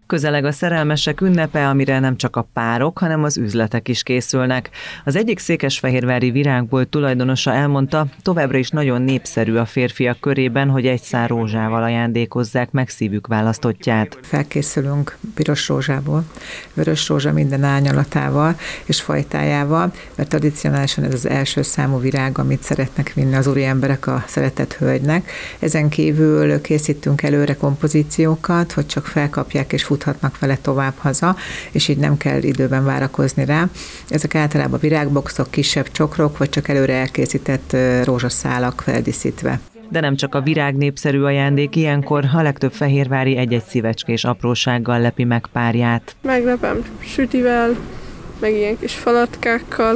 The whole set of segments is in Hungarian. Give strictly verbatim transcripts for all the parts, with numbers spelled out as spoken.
Közeleg a szerelmesek ünnepe, amire nem csak a párok, hanem az üzletek is készülnek. Az egyik székesfehérvári virágbolt tulajdonosa elmondta, továbbra is nagyon népszerű a férfiak körében, hogy egy szár rózsával ajándékozzák meg szívük választottját. Felkészülünk piros rózsából, vörös rózsa minden árnyalatával és fajtájával, mert tradicionálisan ez az első számú virág, amit szeretnek vinni az úri emberek a szeretett hölgynek. Ezen kívül készítünk előre kompozíciókat, hogy csak felkapják és futhatnak vele tovább haza, és így nem kell időben várakozni rá. Ezek általában virágboxok, kisebb csokrok, vagy csak előre elkészített rózsaszálak feldíszítve. De nem csak a virág népszerű ajándék, ilyenkor a legtöbb fehérvári egy-egy szívecskés aprósággal lepi meg párját. Meglepem sütivel, meg ilyen kis falatkákkal,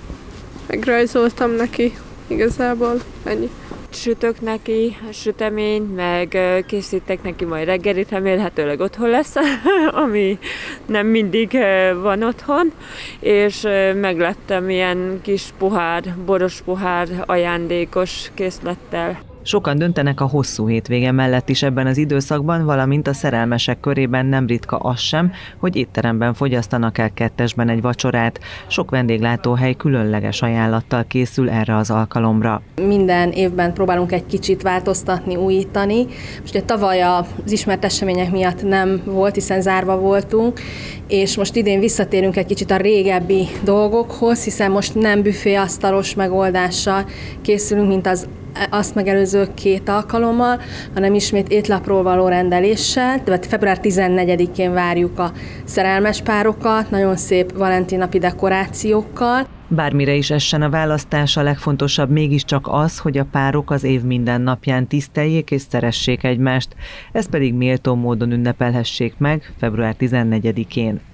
megrajzoltam neki, igazából ennyi. Sütök neki a süteményt, meg készítek neki majd reggelit, remélhetőleg otthon lesz, ami nem mindig van otthon, és meglettem ilyen kis pohár, boros pohár ajándékos készlettel. Sokan döntenek a hosszú hétvége mellett is ebben az időszakban, valamint a szerelmesek körében nem ritka az sem, hogy étteremben fogyasztanak el kettesben egy vacsorát. Sok vendéglátóhely különleges ajánlattal készül erre az alkalomra. Minden évben próbálunk egy kicsit változtatni, újítani. Most ugye tavaly az ismert események miatt nem volt, hiszen zárva voltunk, és most idén visszatérünk egy kicsit a régebbi dolgokhoz, hiszen most nem büféasztalos megoldással készülünk, mint az azt megelőző két alkalommal, hanem ismét étlapról való rendeléssel, tehát február tizennegyedikén várjuk a szerelmes párokat, nagyon szép valentinapi dekorációkkal. Bármire is essen a választás, a legfontosabb mégiscsak az, hogy a párok az év minden napján tiszteljék és szeressék egymást, ezt pedig méltó módon ünnepelhessék meg február tizennegyedikén.